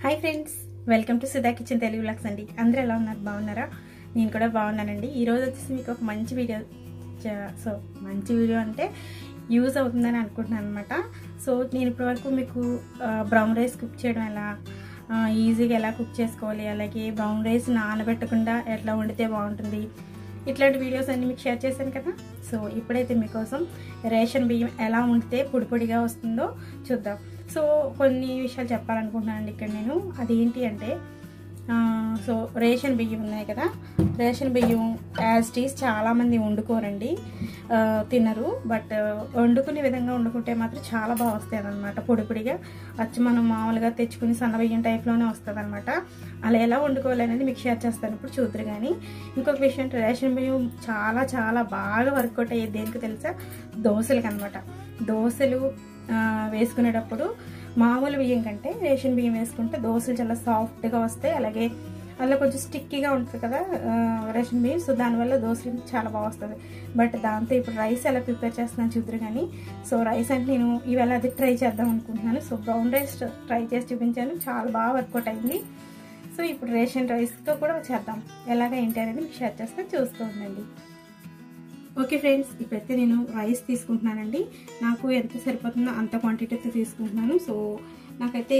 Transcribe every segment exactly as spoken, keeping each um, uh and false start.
Hi friends, welcome to Sudha kitchen Telugu vlogs అండి. అందరూ ఎలా ఉన్నారు? బాగున్నారా? నేను కూడా బాగున్నానండి. ఈరోజు వచ్చేసి మీకు ఒక మంచి వీడియో, సో మంచి వీడియో అంటే యూజ్ అవుతుందని అనుకుంటున్నాను అనమాట. సో నేను ఇప్పటివరకు మీకు బ్రౌన్ రైస్ కుక్ చేయడం ఎలా, ఈజీగా ఎలా కుక్ చేసుకోవాలి, అలాగే బ్రౌన్ రైస్ నానబెట్టకుండా ఎట్లా వండితే బాగుంటుంది, ఇట్లాంటి వీడియోస్ అన్ని మీకు షేర్ చేశాను కదా. సో ఇప్పుడైతే మీకోసం రేషన్ బియ్యం ఎలా వండితే పొడి పొడిగా వస్తుందో చూద్దాం. సో కొన్ని విషయాలు చెప్పాలనుకుంటున్నానండి ఇక్కడ నేను. అదేంటి అంటే సో రేషన్ బియ్యం ఉన్నాయి కదా, రేషన్ బియ్యం యాజ్ టీస్ చాలామంది వండుకోరండి, తినరు. బట్ వండుకునే విధంగా వండుకుంటే మాత్రం చాలా బాగా వస్తాయి అనమాట. పొడి పొడిగా వచ్చి మనం మామూలుగా తెచ్చుకుని సన్న బియ్యం టైప్లోనే వస్తుంది అనమాట. అలా ఎలా వండుకోవాలి అనేది మీకు షేర్ చేస్తాను, ఇప్పుడు చూద్దరు. కానీ ఇంకొక విషయం అంటే రేషన్ బియ్యం చాలా చాలా బాగా వర్కౌట్ అయ్యేది దేనికి తెలుసా? దోశలకి అనమాట. దోశలు వేసుకునేటప్పుడు మామూలు బియ్యం కంటే రేషన్ బియ్యం వేసుకుంటే దోశలు చాలా సాఫ్ట్గా వస్తాయి, అలాగే అలా కొంచెం స్టిక్కీగా ఉంటుంది కదా రేషన్ బియ్యం. సో దానివల్ల దోశలు చాలా బాగా వస్తుంది. బట్ దాంతో ఇప్పుడు రైస్ ఎలా ప్రిపేర్ చేస్తున్నాను చూద్దరు. కానీ సో రైస్ అంటే నేను ఇవాళ అది ట్రై చేద్దాం అనుకుంటున్నాను. సో బ్రౌన్ రైస్ ట్రై చేసి చూపించాను, చాలా బాగా వర్కౌట్ అయింది. సో ఇప్పుడు రేషన్ రైస్తో కూడా చేద్దాం, ఎలాగ ఏంటి అనేది మీకు షేర్ చేస్తే చూస్తూ ఉండండి. ఓకే ఫ్రెండ్స్, ఇప్పుడైతే నేను రైస్ తీసుకుంటున్నానండి. నాకు ఎంత సరిపోతుందో అంత క్వాంటిటీతో తీసుకుంటున్నాను. సో నాకైతే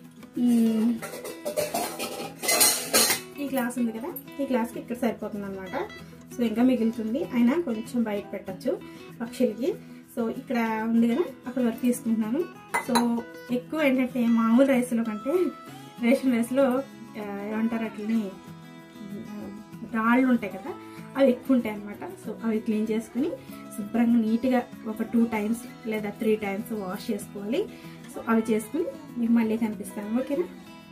ఈ గ్లాస్ ఉంది కదా, ఈ గ్లాస్కి ఇక్కడ సరిపోతుంది అనమాట. సో ఇంకా మిగులుతుంది, అయినా కొంచెం బయట పెట్టచ్చు పక్షులకి. సో ఇక్కడ ఉంది కదా, అక్కడ వరకు తీసుకుంటున్నాను. సో ఎక్కువ ఏంటంటే మామూలు రైస్లో కంటే రేషన్ రైస్లో ఏమంటారు అట్లని రాళ్ళు ఉంటాయి కదా, అవి ఎక్కువ ఉంటాయి అనమాట. సో అవి క్లీన్ చేసుకుని శుభ్రంగా నీట్గా ఒక టూ టైమ్స్ లేదా త్రీ టైమ్స్ వాష్ చేసుకోవాలి. సో అవి చేసుకుని మీకు మళ్ళీ కనిపిస్తాను, ఓకేనా?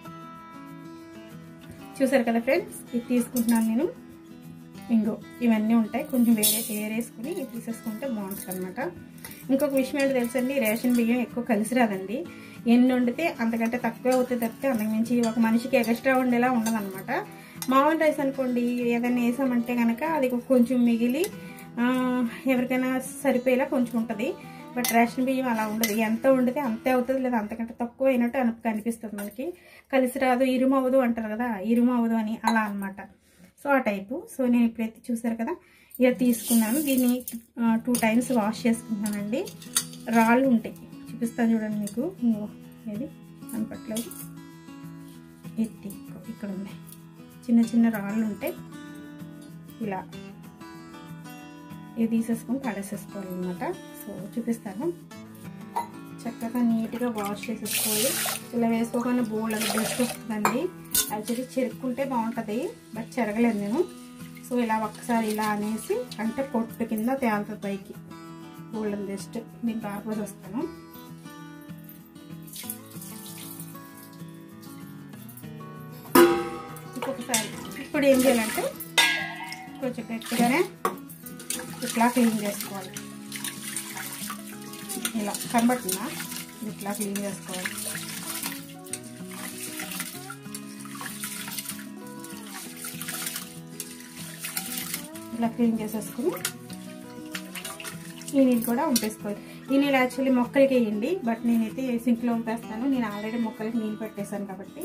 చూసారు కదా ఫ్రెండ్స్, ఇది తీసుకుంటున్నాను నేను. ఇంకో ఇవన్నీ ఉంటాయి, కొంచెం వేరే ఏరేసుకుని ఇది తీసేసుకుంటే బాగుంటుంది అనమాట. ఇంకొక విషయం ఏంటో తెలుసండి, రేషన్ బియ్యం ఎక్కువ కలిసి రాదండి. ఎన్ని వండితే అంతకంటే తక్కువ అవుతుంది తప్పితే అంతకు మించి ఒక మనిషికి ఎక్స్ట్రా వండేలా ఉండదు అనమాట. మామూలు రైస్ అనుకోండి, ఏదైనా వేసామంటే కనుక అది కొంచెం మిగిలి ఎవరికైనా సరిపోయేలా కొంచెం ఉంటుంది. బట్ రేషన్ బియ్యం అలా ఉండదు, ఎంత వండితే అంతే అవుతుంది, లేదా అంతకంటే తక్కువ అయినట్టు అను కనిపిస్తుంది మనకి. కలిసి రాదు, ఇరుము అవ్వదు అంటారు కదా, ఇరుము అవ్వదు అని అలా అనమాట. సో ఆ టైపు. సో నేను ఇప్పుడైతే చూసారు కదా, ఇక తీసుకున్నాను. దీన్ని టూ టైమ్స్ వాష్ చేసుకుంటానండి. రాళ్ళు ఉంటాయి, చూపిస్తాను చూడండి మీకు. ఇది కనపట్లేదు, ఇది ఇక్కడ ఉన్నాయి చిన్న చిన్న రాళ్ళు ఉంటాయి. ఇలా ఇది తీసేసుకొని పడేసేసుకోవాలన్నమాట. సో చూపిస్తాను. చక్కగా నీట్గా వాష్ చేసేసుకోవాలి. ఇలా వేసుకోగానే బోల్ అది డస్ట్ వస్తుందండి. యాక్చువల్లీ చెరుక్కుంటే బాగుంటుంది, బట్ చెరగలేదు నేను. సో ఇలా ఒక్కసారి ఇలా అనేసి అంటే పొట్టు కింద తేలుతుంది పైకి బోల్డ్ డస్ట్. దీన్ని రాకపోతే వస్తాను. ఇంకొకసారి ఇప్పుడు ఏం చేయాలంటే కొంచెం గట్టిగానే ఇట్లా క్లీన్ చేసుకోవాలి. ఇలా కనబడుతుందా? ఇట్లా క్లీన్ చేసుకోవాలి. ఇలా క్లీన్ చేసేసుకుని ఈ నీళ్ళు కూడా ఉంపేసుకోవాలి. ఈ నీళ్ళు యాక్చువల్లీ మొక్కలకి వేయండి, బట్ నేనైతే సింక్లో ఉంపేస్తాను. నేను ఆల్రెడీ మొక్కలకి నీళ్ళు పెట్టేశాను కాబట్టి.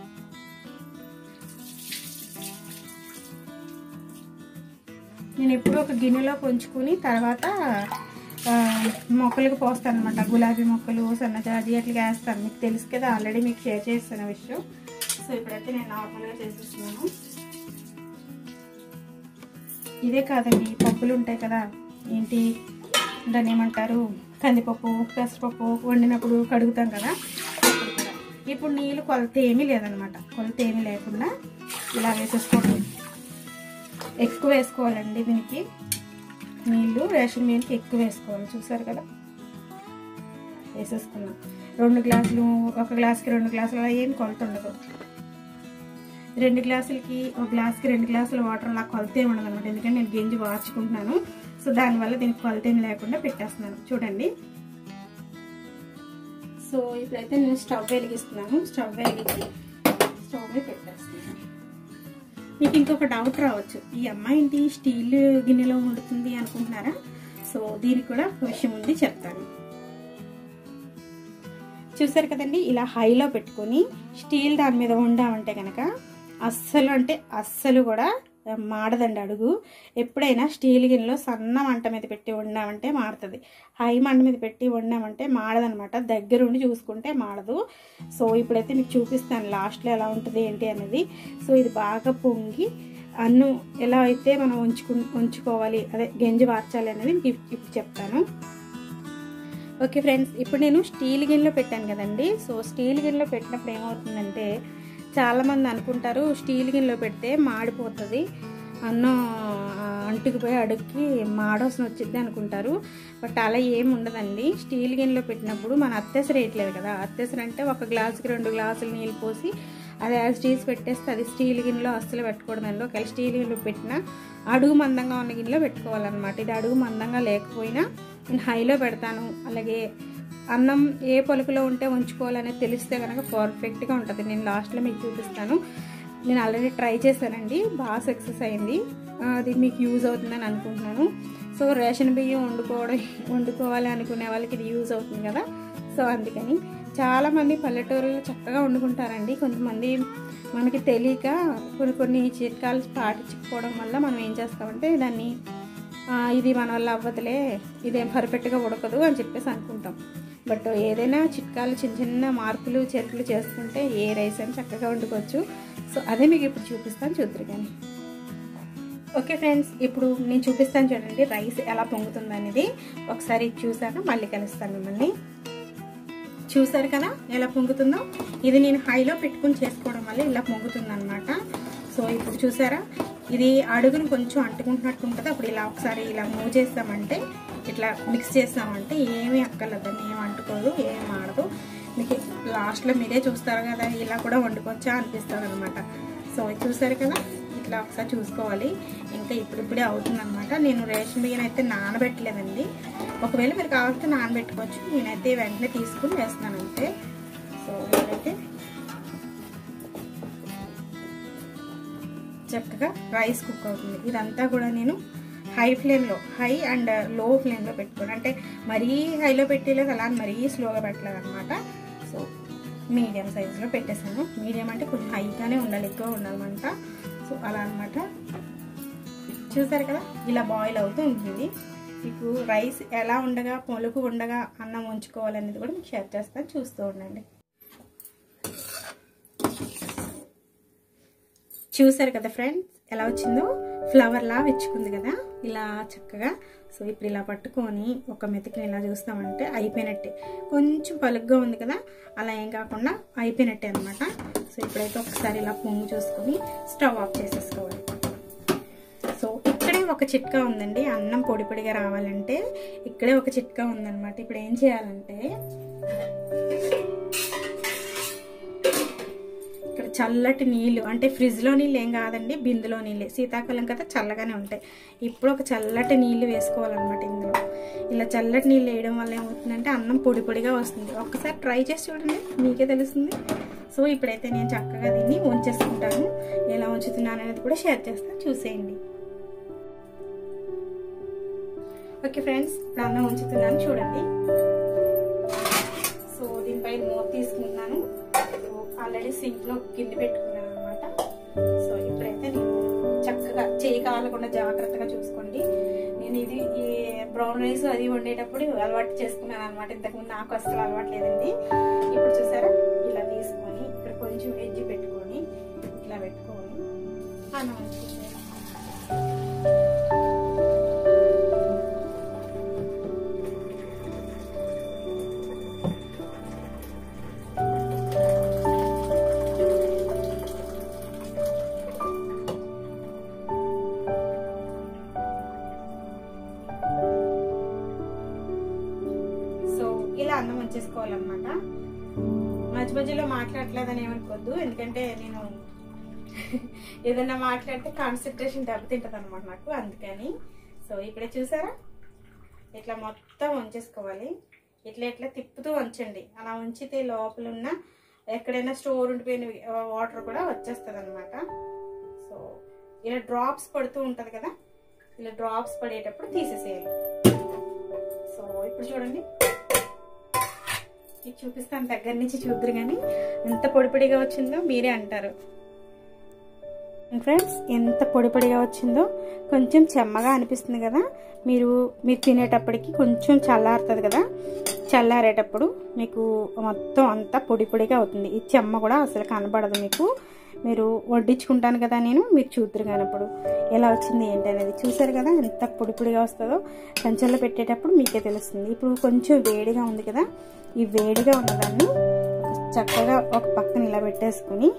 నేను ఎప్పుడు ఒక గిన్నెలో కొంచుకుని తర్వాత మొక్కలకు పోస్తాను అనమాట. గులాబీ మొక్కలు, సన్నజాజి అట్లా వేస్తాను. మీకు తెలుసు కదా, ఆల్రెడీ మీకు షేర్ చేస్తాను విషయం. సో ఇప్పుడైతే నేను నార్మల్గా చేసేస్తున్నాను. ఇదే కాదండి, పప్పులు ఉంటాయి కదా, ఏంటి దాన్ని ఏమంటారు, కందిపప్పు, పెసరపప్పు వండినప్పుడు కడుగుతాం కదా, అప్పుడు కూడా. ఇప్పుడు నీళ్ళు కొలత ఏమీ లేదనమాట. కొలత ఏమీ లేకుండా ఇలా వేసేసుకోండి. ఎక్కువ వేసుకోవాలండి దీనికి నీళ్ళు, రేషన్ బియ్యానికి ఎక్కువ వేసుకోవాలి. చూసారు కదా, వేసేసుకున్నాం. రెండు గ్లాసులు, ఒక గ్లాసుకి రెండు గ్లాసులు అలా ఏం కొలత ఉండదు. రెండు గ్లాసులకి ఒక గ్లాస్కి రెండు గ్లాసుల వాటర్ అలా కొలత ఏమి ఉండదు అనమాట. ఎందుకంటే నేను గింజి వార్చుకుంటున్నాను. సో దానివల్ల దీనికి కొలత ఏమి లేకుండా పెట్టేస్తున్నాను చూడండి. సో ఇప్పుడైతే నేను స్టవ్ వెలిగిస్తున్నాను. స్టవ్ వెలిగించి స్టవ్ మీద పెట్టేస్తున్నాను. మీకు ఇంకొక డౌట్ రావచ్చు, ఈ అమ్మాయి ఏంటి స్టీల్ గిన్నెలో వండుతుంది అనుకుంటున్నారా? సో దీనికి కూడా ఒక విషయం ఉంది, చెప్తాను. చూసారు కదండి, ఇలా హైలో పెట్టుకొని స్టీల్ దాని మీద వండామంటే కనుక అస్సలు అంటే అస్సలు కూడా మాడదండి అడుగు. ఎప్పుడైనా స్టీల్ గిన్నెలో సన్న మంట మీద పెట్టి వండామంటే మాడుతుంది. హై మంట మీద పెట్టి వండామంటే మాడదనమాట. దగ్గరుండి చూసుకుంటే మాడదు. సో ఇప్పుడైతే మీకు చూపిస్తాను లాస్ట్లో ఎలా ఉంటుంది ఏంటి అనేది. సో ఇది బాగా పొంగి అన్నం ఎలా అయితే మనం ఉంచుకు ఉంచుకోవాలి అదే గంజి వార్చాలి అనేది మీకు ఇప్పుడు చెప్తాను. ఓకే ఫ్రెండ్స్, ఇప్పుడు నేను స్టీల్ గిన్నెలో పెట్టాను కదండి. సో స్టీల్ గిన్నెలో పెట్టినప్పుడు ఏమవుతుందంటే చాలామంది అనుకుంటారు స్టీల్ గిన్నెలో పెడితే మాడిపోతుంది, అన్నం అంటుకుపోయి అడుగుకి మాడవసన వచ్చింది అనుకుంటారు. బట్ అలా ఏమి ఉండదండి. స్టీల్ గిన్నెలో పెట్టినప్పుడు మన అత్తెసరు వేయట్లేదు కదా. అత్తెసరు అంటే ఒక గ్లాసుకి రెండు గ్లాసులు నీళ్ళు పోసి అది యాజ్ స్టీల్స్ పెట్టేస్తే అది స్టీల్ గిన్నెలో అస్సలు పెట్టకూడదండి. ఒకవేళ స్టీల్ గిన్నెలో పెట్టినా అడుగు మందంగా ఉన్న గిన్నెలో పెట్టుకోవాలన్నమాట. ఇది అడుగు మందంగా లేకపోయినా నేను హైలో పెడతాను. అలాగే అన్నం ఏ పలుకులో ఉంటే ఉంచుకోవాలనేది తెలిస్తే కనుక పర్ఫెక్ట్గా ఉంటుంది. నేను లాస్ట్లో మీకు చూపిస్తాను. నేను ఆల్రెడీ ట్రై చేశానండి, బాగా సక్సెస్ అయింది. అది మీకు యూజ్ అవుతుందని అనుకుంటున్నాను. సో రేషన్ బియ్యం వండుకోవడం వండుకోవాలి అనుకునే వాళ్ళకి ఇది యూజ్ అవుతుంది కదా. సో అందుకని చాలామంది పల్లెటూరులో చక్కగా వండుకుంటారండి. కొంతమంది మనకి తెలియక కొన్ని కొన్ని చిట్కాలు పాటించకపోవడం వల్ల మనం ఏం చేస్తామంటే దాన్ని ఇది మన వల్ల అవ్వదులే, ఇదేం పర్ఫెక్ట్గా ఉడకదు అని చెప్పేసి అనుకుంటాం. బట్ ఏదైనా చిట్కాలు చిన్న చిన్న మార్పులు చేర్పులు చేసుకుంటే ఏ రైస్ అని చక్కగా వండుకోవచ్చు. సో అదే మీకు ఇప్పుడు చూపిస్తాను, చూద్దరు కానీ. ఓకే ఫ్రెండ్స్, ఇప్పుడు నేను చూపిస్తాను చూడండి రైస్ ఎలా పొంగుతుంది అనేది. ఒకసారి చూసాక మళ్ళీ కలుస్తాను మిమ్మల్ని. చూసారు కదా ఎలా పొంగుతుందో. ఇది నేను హైలో పెట్టుకుని చేసుకోవడం వల్ల ఇలా పొంగుతుంది అనమాట. సో ఇప్పుడు చూసారా, ఇది అడుగును కొంచెం అంటుకుంటున్నట్టు ఉంటుంది. అప్పుడు ఇలా ఒకసారి ఇలా మూవ్ చేస్తామంటే ఇట్లా మిక్స్ చేస్తామంటే ఏమీ అక్కర్లేదండి, ఏం అంటుకోదు, ఏం ఆడదు. మీకు లాస్ట్లో మీరే చూస్తారు కదా ఇలా కూడా వండుకోవచ్చా అనిపిస్తుంది అనమాట. సో చూసారు కదా, ఇట్లా ఒకసారి చూసుకోవాలి. ఇంకా ఇప్పుడిప్పుడే అవుతుంది అనమాట. నేను రేషన్ బియ్యం అయితే నానబెట్టలేదండి. ఒకవేళ మీరు కావాలంటే నానబెట్టుకోవచ్చు. నేనైతే వెంటనే తీసుకుని వేస్తున్నాను అంతే. సో ఇప్పుడైతే చక్కగా రైస్ కుక్ అవుతుంది. ఇదంతా కూడా నేను హై ఫ్లేమ్లో హై అండ్ లో ఫ్లేమ్లో పెట్టుకోండి. అంటే మరీ హైలో పెట్టలేదు, అలా మరీ స్లోగా పెట్టలేదు అనమాట. సో మీడియం సైజులో పెట్టేసాను. మీడియం అంటే కొంచెం హైగానే ఉండాలి, ఎక్కువ ఉండాలన్నమాట. సో అలా అనమాట. చూసారు కదా ఇలా బాయిల్ అవుతూ ఉంటుంది. మీకు రైస్ ఎలా ఉండగా పొలుకు ఉండగా అన్నం ఉంచుకోవాలనేది కూడా మీకు షేర్ చేస్తాను, చూస్తూ ఉండండి. చూసారు కదా ఫ్రెండ్స్ ఎలా వచ్చిందో, ఫ్లవర్ లా విచ్చుకుంది కదా ఇలా చక్కగా. సో ఇప్పుడు ఇలా పట్టుకొని ఒక మెతికిని ఇలా చూస్తామంటే అయిపోయినట్టే. కొంచెం పలుగ్గా ఉంది కదా, అలా ఏం కాకుండా అయిపోయినట్టే అనమాట. సో ఇప్పుడైతే ఒకసారి ఇలా పొంగు చూసుకొని స్టవ్ ఆఫ్ చేసేసుకోవాలి. సో ఇక్కడే ఒక చిట్కా ఉందండి, అన్నం పొడి పొడిగా రావాలంటే ఇక్కడే ఒక చిట్కా ఉందన్నమాట. ఇప్పుడు ఏం చేయాలంటే ఇక్కడ చల్లటి నీళ్ళు, అంటే ఫ్రిడ్జ్లో నీళ్ళు ఏం కాదండి, బిందులో నీళ్ళే. శీతాకాలం కదా చల్లగానే ఉంటాయి. ఇప్పుడు ఒక చల్లటి నీళ్ళు వేసుకోవాలన్నమాట ఇందులో. ఇలా చల్లటి నీళ్ళు వేయడం వల్ల ఏమవుతుందంటే అన్నం పొడి పొడిగా వస్తుంది. ఒక్కసారి ట్రై చేసి చూడండి, మీకే తెలుస్తుంది. సో ఇప్పుడైతే నేను చక్కగా దీన్ని ఉంచేసుకుంటాను. ఎలా ఉంచుతున్నాను అనేది కూడా షేర్ చేస్తాను, చూసేయండి. ఓకే ఫ్రెండ్స్, ఇప్పుడు అన్నం ఉంచుతున్నాను చూడండి. సో దీనిపై మూత తీసుకుంటున్నాను. ఆల్రెడీ సింక్ లో గిన్నె పెట్టుకున్నాను అనమాట. సో ఇప్పుడైతే నేను చక్కగా చేయి కాలకుండా జాగ్రత్తగా చూసుకోండి. నేను ఇది ఈ బ్రౌన్ రైస్ అది వండేటప్పుడు అలవాటు చేసుకున్నాను అనమాట. ఇంతకుముందు నాకు అసలు అలవాటు లేదండి. ఇప్పుడు చూసారా ఇలా తీసుకొని ఇక్కడ కొంచెం వెజ్జి పెట్టుకొని ఇట్లా పెట్టుకొని అన్నం ఉంచుకుంటాను. ఇలా అన్నం వచ్చేసుకోవాలన్నమాట. మధ్య మధ్యలో మాట్లాడలేదని ఏమనుకోవద్దు, ఎందుకంటే నేను ఏదన్నా మాట్లాడితే కాన్సన్ట్రేషన్ దెబ్బతింటది అనమాట నాకు, అందుకని. సో ఇక్కడ చూసారా ఇట్లా మొత్తం ఉంచేసుకోవాలి. ఇట్లా ఇట్లా తిప్పుతూ ఉంచండి. అలా ఉంచితే లోపల ఉన్న ఎక్కడైనా స్టోర్ ఉండిపోయిన వాటర్ కూడా వచ్చేస్తుంది అనమాట. సో ఇలా డ్రాప్స్ పడుతూ ఉంటది కదా, ఇలా డ్రాప్స్ పడేటప్పుడు తీసేసేయాలి. సో ఇప్పుడు చూడండి మీకు చూపిస్తాను, దగ్గర నుంచి చూద్దరు కానీ ఎంత పొడి పొడిగా వచ్చిందో మీరే అంటారు ఫ్రెండ్స్. ఎంత పొడి పొడిగా వచ్చిందో, కొంచెం చెమ్మగా అనిపిస్తుంది కదా. మీరు మీరు తినేటప్పటికి కొంచెం చల్లారుతుంది కదా, చల్లారేటప్పుడు మీకు మొత్తం అంతా పొడి పొడిగా అవుతుంది. ఈ చెమ్మ కూడా అసలు కనబడదు మీకు. మీరు వడ్డించుకుంటాను కదా నేను, మీరు చూద్దరు కానప్పుడు ఎలా వచ్చింది ఏంటి అనేది. చూసారు కదా ఎంత పొడి పొడిగా వస్తుందో. కంచెల్లో పెట్టేటప్పుడు మీకే తెలుస్తుంది. ఇప్పుడు కొంచెం వేడిగా ఉంది కదా, ఈ వేడిగా ఉన్నదాన్ని చక్కగా ఒక పక్కన ఇలా పెట్టేసుకుని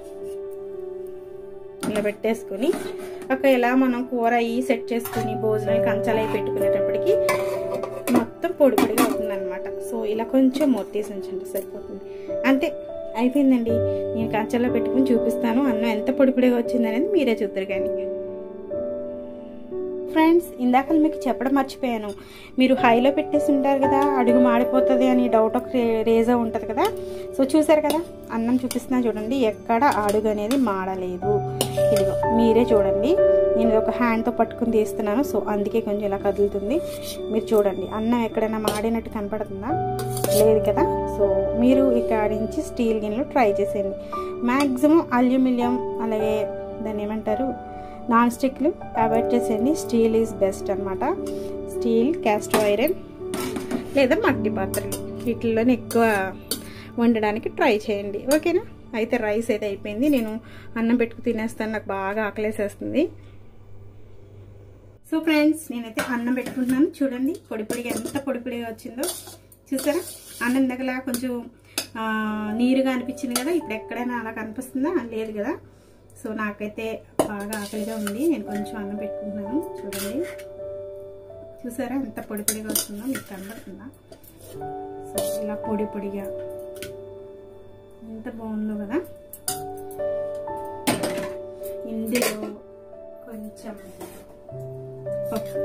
ఇలా పెట్టేసుకుని ఒక ఇలా మనం కూర అయ్యి సెట్ చేసుకుని భోజనాలు కంచాలు అవి పెట్టుకునేటప్పటికి మొత్తం పొడి పొడిగా అవుతుంది అనమాట. సో ఇలా కొంచెం మొత్తేసి ఉంచండి సరిపోతుంది. అంతే, అయిపోయిందండి. నేను కంచాల్లో పెట్టుకుని చూపిస్తాను అన్నం ఎంత పొడి పొడిగా వచ్చింది అనేది మీరే చూద్దరు కానీ. ఫ్రెండ్స్, ఇందాక మీకు చెప్పడం మర్చిపోయాను. మీరు హైలో పెట్టేసి ఉంటారు కదా, అడుగు మాడిపోతుంది అని డౌట్ ఒక రేజా ఉంటుంది కదా. సో చూసారు కదా, అన్నం చూపిస్తున్నా చూడండి, ఎక్కడ అడుగు అనేది మాడలేదు. ఇదిగో మీరే చూడండి, నేను ఒక హ్యాండ్తో పట్టుకుని తీస్తున్నాను. సో అందుకే కొంచెం ఇలా కదులుతుంది. మీరు చూడండి, అన్నం ఎక్కడైనా మాడినట్టు కనపడుతుందా? లేదు కదా. సో మీరు ఇక్కడ నుంచి స్టీల్ గిన్నెలు ట్రై చేసేయండి. మ్యాక్సిమం అల్యూమినియం అలాగే దాన్ని ఏమంటారు నాన్ స్టిక్లు అవాయిడ్ చేసేయండి. స్టీల్ ఈజ్ బెస్ట్ అనమాట. స్టీల్, క్యాస్ట్ ఐరన్ లేదా మట్టి పాత్రలు వీటిల్లోనే ఎక్కువ వండడానికి ట్రై చేయండి. ఓకేనా? అయితే రైస్ అయితే అయిపోయింది. నేను అన్నం పెట్టుకు తినేస్తాను, నాకు బాగా ఆకలేసేస్తుంది. సో ఫ్రెండ్స్, నేనైతే అన్నం పెట్టుకుంటున్నాను. చూడండి పొడి పొడిగా ఎంత పొడి పొడిగా వచ్చిందో చూసారా. అన్నం దగ్గర కొంచెం నీరుగా అనిపించింది కదా, ఇప్పుడు ఎక్కడైనా అలా కనిపిస్తుందా? లేదు కదా. సో నాకైతే బాగా ఆకలిగా ఉంది, నేను కొంచెం అన్నం పెట్టుకుంటున్నాను. చూడండి, చూసారా ఎంత పొడి పొడిగా వస్తుందో, మీకు కనబడుతుందా? సో ఇలా పొడి పొడిగా ఎంత బాగుందో కదా. ఇందులో కొంచెం పప్పు,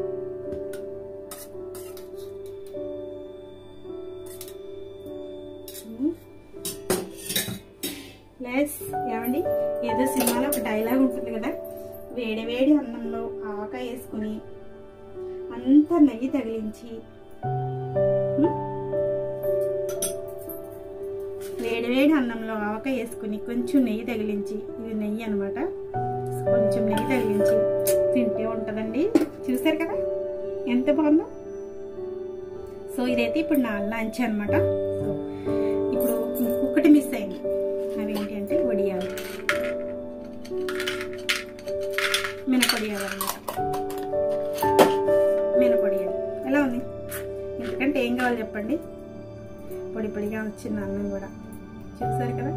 ప్లస్ ఏమండి ఏదో సినిమాలో ఒక డైలాగ్ ఉంటుంది కదా, వేడి వేడి అన్నంలో ఆవకాయ వేసుకుని అంత నెయ్యి తగిలించి, వేడి వేడి అన్నంలో ఆవకాయ వేసుకుని కొంచెం నెయ్యి తగిలించి, ఇది నెయ్యి అనమాట, కొంచెం నెయ్యి తగిలించి తింటే ఉంటుందండి. చూసారు కదా ఎంత బాగుందో. సో ఇదైతే ఇప్పుడు నా లంచ్ అనమాట. సో ఇప్పుడు ఒక్కటి మిస్ అయింది, అవి ఏంటి అంటే వడియాలు, మినపొడియాలు అనమాట. మినపొడియాలు ఎలా ఉంది? ఎందుకంటే ఏం కావాలి చెప్పండి, పొడి పొడిగా వచ్చింది అన్నం కూడా. చూసారు కదా.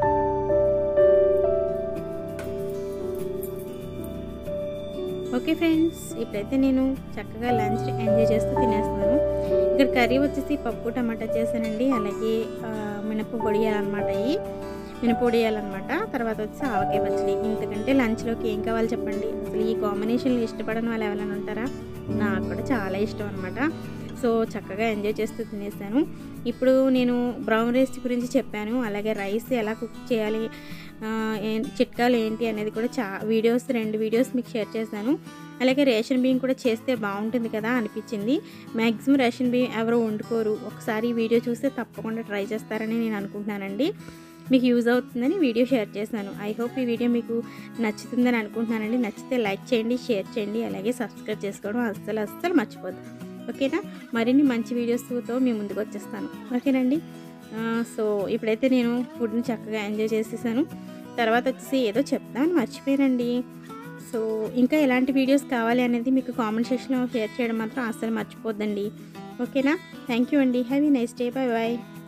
ఓకే ఫ్రెండ్స్, ఇప్పుడైతే నేను చక్కగా లంచ్ ఎంజాయ్ చేస్తూ తినేస్తున్నాను. ఇక్కడ కర్రీ వచ్చేసి పప్పు టమాటా చేశానండి, అలాగే మినప పొడియాలన్నమాట. ఇవి మినపొడియాలన్నమాట. తర్వాత వచ్చి ఆవకాయ పచ్చడి. ఇంతకంటే లంచ్లోకి ఏం కావాలి చెప్పండి? అసలు ఈ కాంబినేషన్లు ఇష్టపడని వాళ్ళు ఎవరైనా ఉంటారా? నాకు కూడా చాలా ఇష్టం అనమాట. సో చక్కగా ఎంజాయ్ చేస్తూ తినేసాను. ఇప్పుడు నేను బ్రౌన్ రైస్ గురించి చెప్పాను, అలాగే రైస్ ఎలా కుక్ చేయాలి, చిట్కాలు ఏంటి అనేది కూడా చా వీడియోస్ రెండు వీడియోస్ మీకు షేర్ చేశాను. అలాగే రేషన్ బియ్యం కూడా చేస్తే బాగుంటుంది కదా అనిపించింది. మ్యాక్సిమం రేషన్ బియ్యం ఎవరో వండుకోరు, ఒకసారి ఈ వీడియో చూస్తే తప్పకుండా ట్రై చేస్తారని నేను అనుకుంటున్నానండి. మీకు యూజ్ అవుతుందని వీడియో షేర్ చేశాను. ఐ హోప్ ఈ వీడియో మీకు నచ్చుతుందని అనుకుంటున్నానండి. నచ్చితే లైక్ చేయండి, షేర్ చేయండి, అలాగే సబ్స్క్రైబ్ చేసుకోవడం అస్సలు అస్సలు మర్చిపోద్దు. ఓకేనా? మరిన్ని మంచి వీడియోస్తో మీ ముందుకు వచ్చేస్తాను. ఓకేనండి. సో ఇప్పుడైతే నేను ఫుడ్ని చక్కగా ఎంజాయ్ చేసేసాను. తర్వాత వచ్చేసి ఏదో చెప్తాను మర్చిపోయానండి. సో ఇంకా ఎలాంటి వీడియోస్ కావాలి అనేది మీకు కామెంట్ సెక్షన్లో షేర్ చేయడం మాత్రం అస్సలు మర్చిపోద్దండి. ఓకేనా? థ్యాంక్ యూ అండి. Have a nice day. Bye bye.